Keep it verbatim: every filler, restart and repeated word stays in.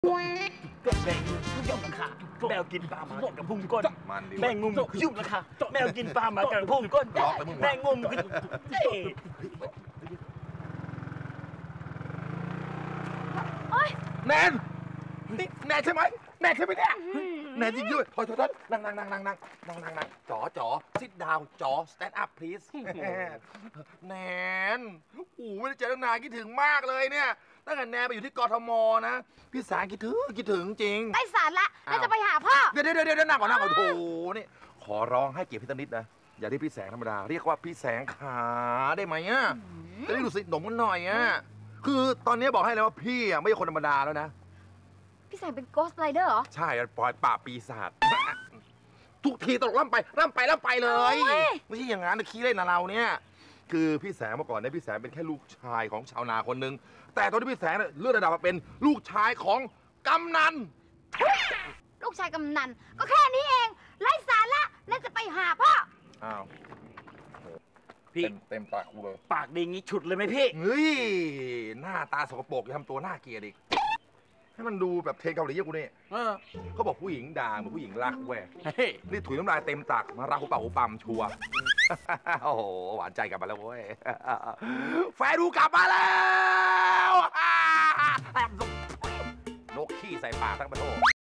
แมงมุมยุ่งราคาแมวกินปลาหมากับพุงก้นแมงมุมยุ่งราคาแมวกินปลาหมากับพุงก้นแมงมุมแนนนี่แนนใช่ไหมแนนใช่ไหมเนี่ยแนนจริงด้วยถอยถอยถอยนั่งนั่งนั่งนั่งนั่งนั่งนั่งนั่งจ๋อจ๋อ sit down จ๋อ stand up please แนนโอ้ไม่ได้เจอตั้งนานคิดถึงมากเลยเนี่ยตั้งแต่แนนไปอยู่ที่กทมนะพี่สาคิดถึงคิดถึงจริงไอ้สารละแล้วจะไปหาพ่อเดี๋ยวเดี๋ยวเดี๋ยวนั่งก่อนนั่งก่อนโอ้โหนี่ขอร้องให้เกียรติพี่ตนิดนะอย่าเรียกพี่แสงธรรมดาเรียกว่าพี่แสงขาได้ไหมอ่ะจะได้ดูสิหนมกันหน่อยอ่ะคือตอนนี้บอกให้เลยว่าพี่อ่ะไม่ใช่คนธรรมดาแล้วนะพี่แสงเป็นโกสต์ไรเดอร์เหรอใช่ปล่อยป่าปีศาจทุกทีตลกล่ำไปล่ำไปล่ำไปเลยไม่ใช่อย่างนั้นนะขี้เล่นนะเราเนี่ยคือพี่แสงเมื่อก่อนเนี่ยพี่แสงเป็นแค่ลูกชายของชาวนาคนหนึ่งแต่ตอนที่พี่แสงเนี่ยเลื่อนระดับมาเป็นลูกชายของกำนันลูกชายกำนันก็แค่นี้เองไร้สาระแล้วจะไปหาพ่ออ้าวพี่เต็มปากกูเลยปากดีงี้ฉุดเลยไหมพี่เฮ้ยหน้าตาสกปรกอย่าทำตัวหน้าเกลียดอีกให้มันดูแบบเทเกาหลีอย่างกูเนี่ยเขาบอกผู้หญิงด่าเหมือนผู้หญิงรักเว้ยนี่ถุยน้ำลายเต็มตักมารักหัวเป่าหัวปั๊มชัวโอ้โหหวานใจกลับมาแล้วเว้ยแฟนดูกลับมาแล้วนกขี้ใส่ปากทั้งประโถ